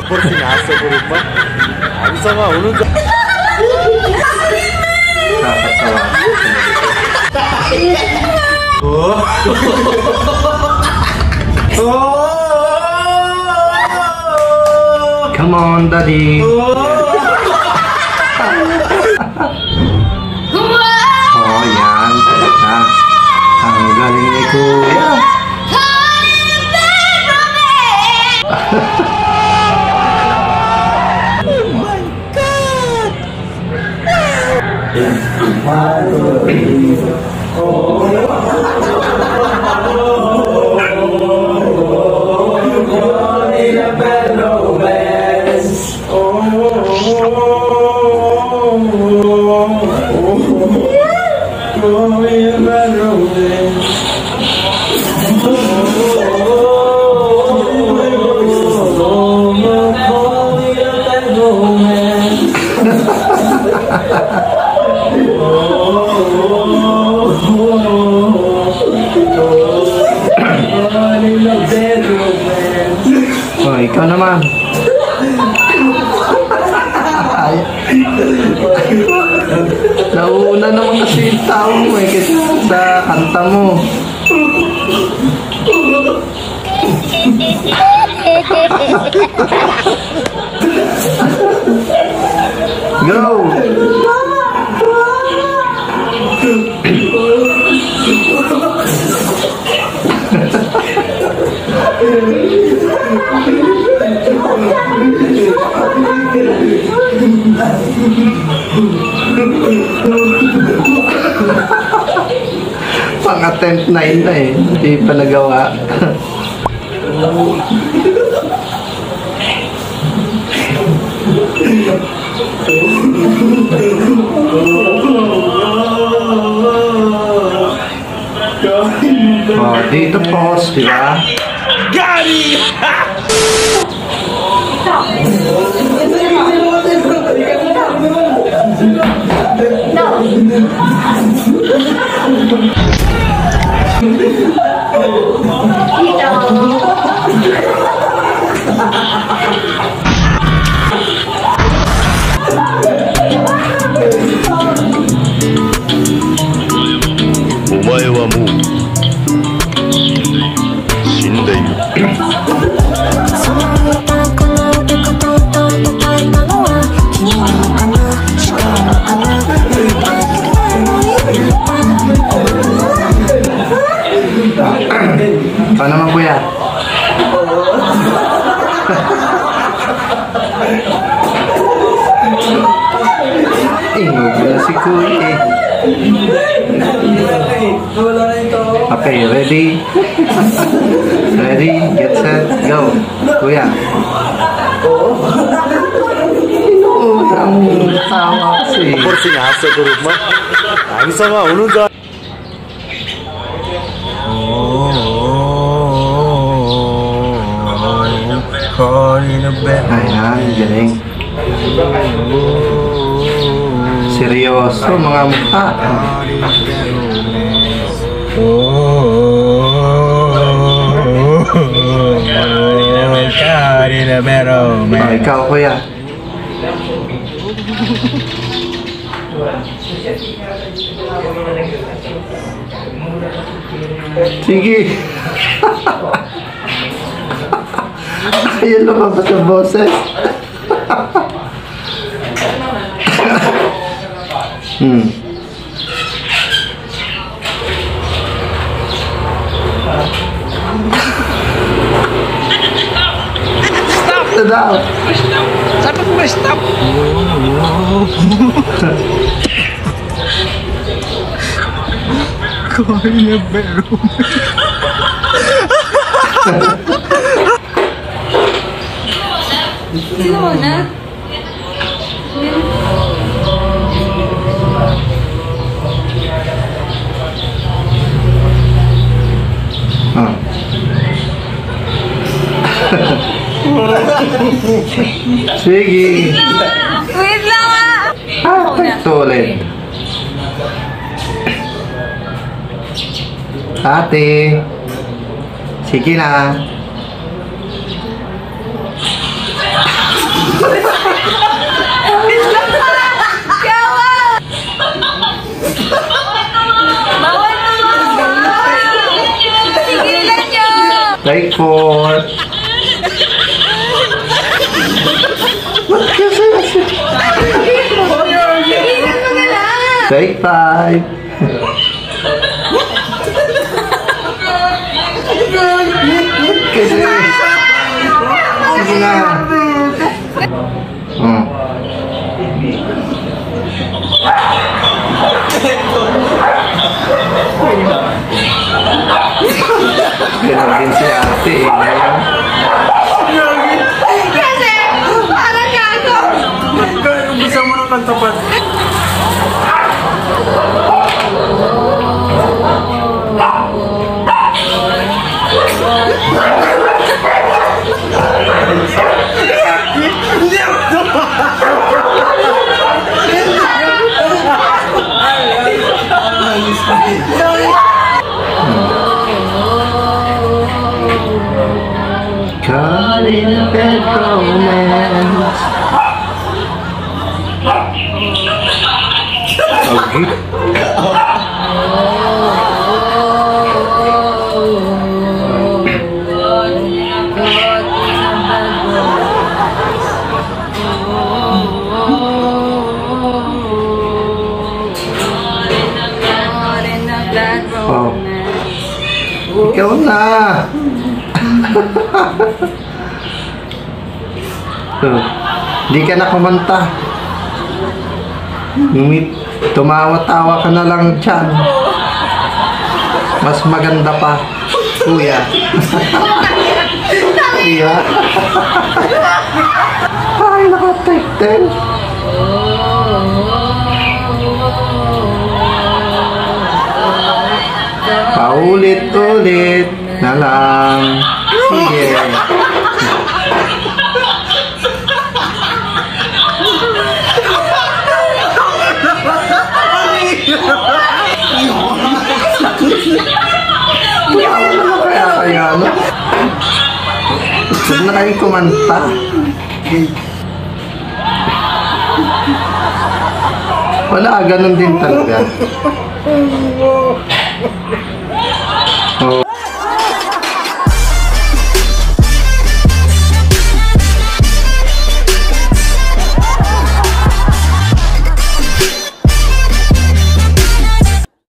Porsi nasa ko rin ba? Ang sama, unod sa... Nakakatawa. Oh! Come on, Daddy. Oh, yan talaga. Ang galing ni Kuya. Oh my God! Oh, ikaw naman. Nauna naman kasi yung tao mo eh, kasi sa kanta mo. Go! Pang-attempt 9 na eh, hindi pa nagawa. Oh, dito pause, di ba? Gary! Paano naman kuya? Ingog na si kuya eh. Okay, ready? Ready, get set, go. Kuya. Ang tawa kasi. Porsi nasa ko rin ba? Ang sama, unod sa... Ayan, galing. Seryoso mga mukha. Oh, ikaw kuya. Sige. Ayun lumabas ang boses. Stop na daw. Sabi ko ba stop? Kaya pero. Sino mo na? Sige. Wait lang ah! Ito ulit. Ate. Sige na. 24. Take 5. Kasi, sige na. Pinagin si ate eh. Kasi, parang gago. Umpisa mo ng kantapat. Caught in a bad romance. Okay. Oh. Ikaw na. Di ka na kumanta. Tumawa-tawa ka na lang dyan. Mas maganda pa, kuya. Kuya. Ay, naka-take 10. Paulit-ulit na lang. Sige. Kaya ano? Huwag na kayong kumanta. Wala, ganun din talaga. Oh.